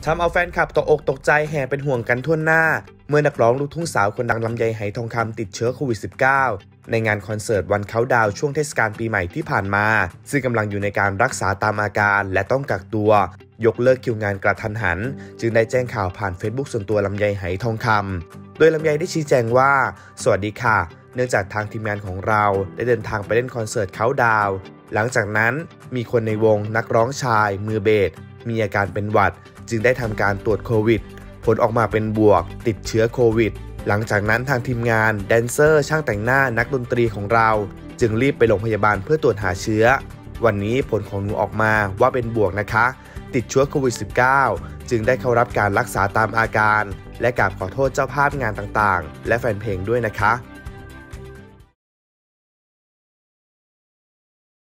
ทำเอาแฟนคลับตกอกตกใจแห่เป็นห่วงกันทั่วหน้าเมื่อนักร้องลูกทุ่งสาวคนดังลำไยไหทองคำติดเชื้อโควิด -19 ในงานคอนเสิร์ตวันเขาดาวช่วงเทศกาลปีใหม่ที่ผ่านมาซึ่งกำลังอยู่ในการรักษาตามอาการและต้องกักตัวยกเลิกคิวงานกระทันหันจึงได้แจ้งข่าวผ่าน Facebook ส่วนตัวลำไยไหทองคำโดยลำไยได้ชี้แจงว่าสวัสดีค่ะเนื่องจากทางทีมงานของเราได้เดินทางไปเล่นคอนเสิร์ตเขาดาวหลังจากนั้นมีคนในวงนักร้องชายมือเบสมีอาการเป็นหวัดจึงได้ทำการตรวจโควิดผลออกมาเป็นบวกติดเชื้อโควิดหลังจากนั้นทางทีมงานแดนเซอร์ช่างแต่งหน้านักดนตรีของเราจึงรีบไปโรงพยาบาลเพื่อตรวจหาเชื้อวันนี้ผลของหนูออกมาว่าเป็นบวกนะคะติดเชื้อโควิด -19 จึงได้เข้ารับการรักษาตามอาการและกราบขอโทษเจ้าภาพงานต่างๆและแฟนเพลงด้วยนะคะ